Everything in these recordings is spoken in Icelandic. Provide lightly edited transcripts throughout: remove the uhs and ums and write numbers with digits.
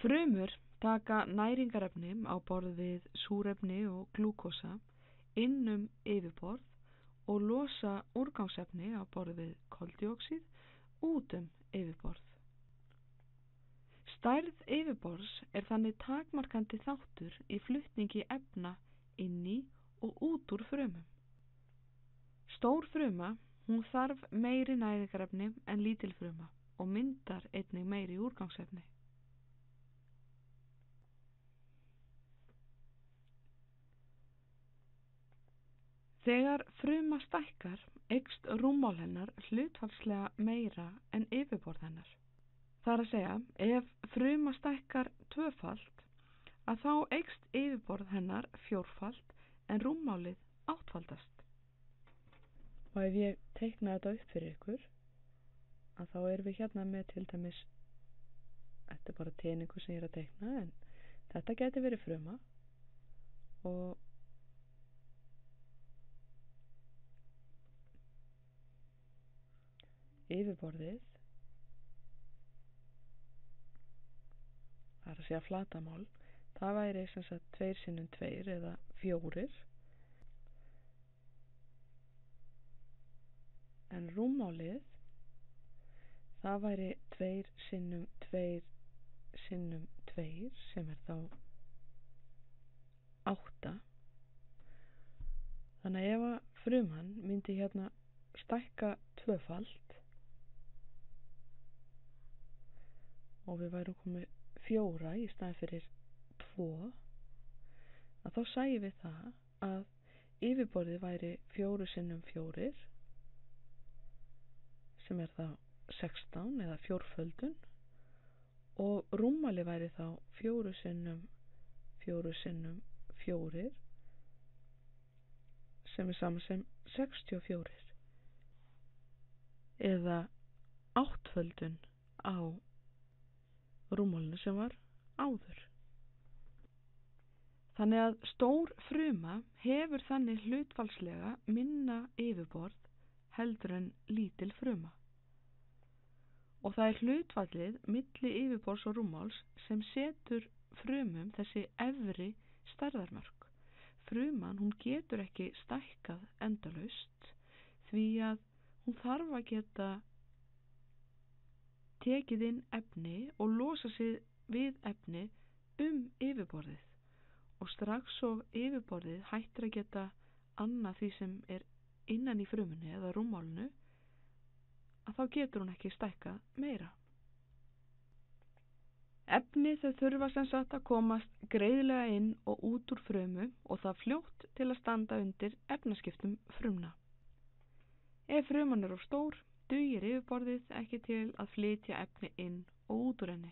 Frumur taka næringarefni á borð við súrefni og glúkósa inn yfirborð og losa úrgangsefni á borð við koldíoxíð út yfirborð. Stærð yfirborðs er þannig takmarkandi þáttur í flutningi efna inn í og út úr frumum. Stór fruma, hún þarf meiri næringarefni en lítil fruma og myndar einnig meiri úrgangsefni. Þegar fruma stækkar eykst rúmmál hennar hlutfallslega meira en yfirborð hennar. Það er að segja, ef fruma stækkar tvöfalt, að þá eykst yfirborð hennar fjórfalt en rúmmálið áttfaldast. Og ef ég teikna þetta upp fyrir ykkur, að þá erum við hérna með til dæmis, þetta er bara teningu sem ég er að teikna, en þetta gæti verið fruma og yfirborðið, það er að segja flatamál, það væri sem sagt 2 sinnum 2 eða 4, en rúmmálið, það væri 2 sinnum 2 sinnum 2 sem er þá 8. Þannig að ef að fruman myndi hérna stækka tvöfalt og við værum komið 4 í staðinn fyrir 2, að þá sæjum við það að yfirborðið væri 4 sinnum 4 sem er þá 16 eða fjórföldun og rúmmálið væri þá 4 sinnum 4 sinnum 4 sem er saman sem 64 eða áttföldun á rúmmálinu sem var áður. Þannig að stór fruma hefur þannig hlutfallslega minna yfirborð heldur en lítil fruma. Og það er hlutfallið milli yfirborðs og rúmmáls sem setur frumum þessi efri stærðarmörk. Fruman, hún getur ekki stækkað endalaust því að hún þarf að geta tekið inn efni og losa sig við efni yfirborðið og strax og yfirborðið hættir að geta annað því sem er innan í frumunni eða rúmmálinu, að þá getur hún ekki stækkað meira. Efni þau þurfa sem sagt að komast greiðlega inn og út úr frumu og það fljótt til að standa undir efnaskiptum frumna. Ef fruman er of stór, dugir yfirborðið ekki til að flytja efni inn og út úr henni.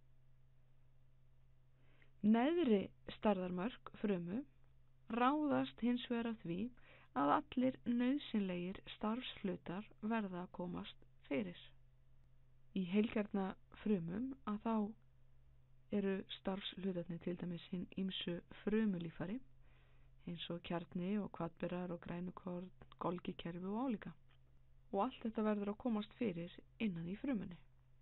Neðri stærðarmörk frumu ráðast hins vegar af því að allir nauðsynlegir starfshlutar verða að komast fyrir. Í heilkjarna frumum að þá eru starfshlutarnir til dæmis hin ýmsu frumulíffæri eins og kjarni og hvatberar og grænukorn, golgikerfi og álíka. Og allt þetta verður að komast fyrir innan í frumunni.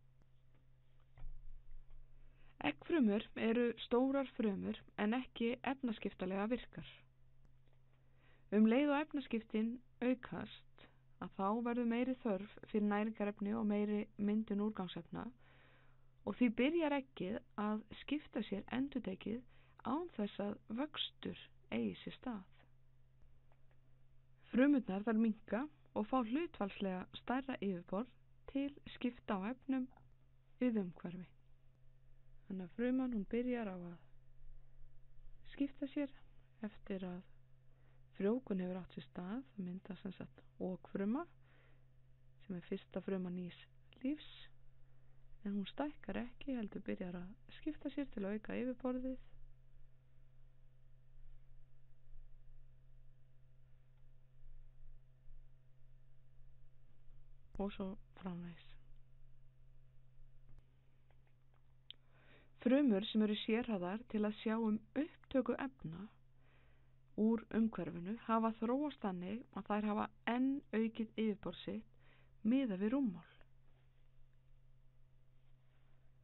Eggfrumur eru stórar frumur en ekki efnaskiptalega virkar. Leið og efnaskiptin aukast að þá verður meiri þörf fyrir næringarefni og meiri myndun úrgangsefna og því byrjar eggið að skipta sér endurtekið án þess að vöxtur eigi sér stað. Frumurnar þær minnka og fá hlutfallslega stærra yfirborð til skipta á efnum við umhverfi. Þannig að fruman hún byrjar á að skipta sér eftir að frjóvgun hefur átt sér stað, það myndast sem sagt okfruma sem er fyrsta fruma nýs lífs, en hún stækkar ekki heldur byrjar að skipta sér til að auka yfirborðið. Og svo framvegis. Frumur sem eru sérhæfðar til að sjá upptöku efna úr umhverfinu hafa þróast þannig að þær hafa enn aukið yfirborð sitt miðað við rúmmál. Það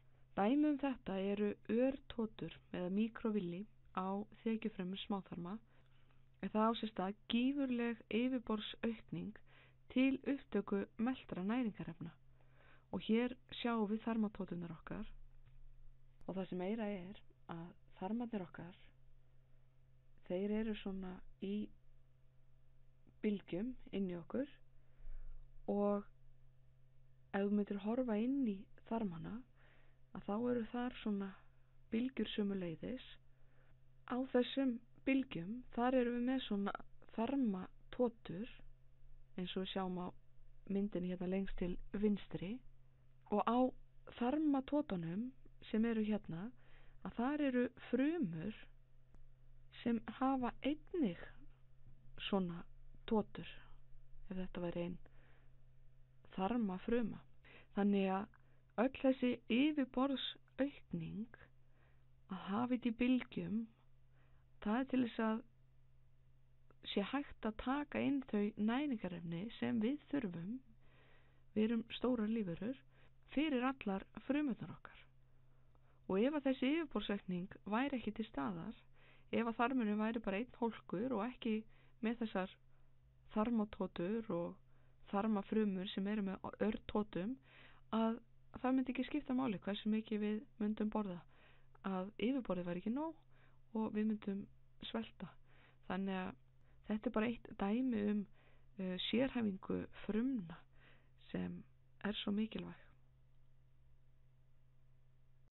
Dæmi um þetta eru örtótur eða mikrovilli á þekjufrumur smáþarma, en það á sér stað gífurleg yfirborðsaukning til upptöku meltra næringarefna. Og hér sjáum við þarmatótunar okkar, og það sem meira er að þarmarnir okkar, þeir eru svona í bylgjum inn í okkur, og ef þú myndir horfa inn í þarmana, að þá eru þar svona bylgjur sömuleiðis. Á þessum bylgjum, þar erum við með svona þarmatótur, eins og við sjáum á myndinni hérna lengst til vinstri, og á þarmatótunum sem eru hérna, að þar eru frumur sem hafa einnig svona tótur, ef þetta væri ein þarmafruma. Þannig að öll þessi yfirborðsaukning að hafa þetta í bylgjum, það er til þess að sé hægt að taka inn þau næringarefni sem við þurfum, við erum stórar lífverur, fyrir allar frumurnar okkar. Og ef að þessi yfirborðsaukning væri ekki til staðar, ef að þarmurinn væri bara einn hólkur og ekki með þessar þarmatótur og þarmafrumur sem eru með örtótum, að það myndi ekki skipta máli hversu mikið við myndum borða, að yfirborðið væri ekki nóg og við myndum svelta. Þannig að þetta er bara eitt dæmi um sérhæfingu frumna sem er svo mikilvæg.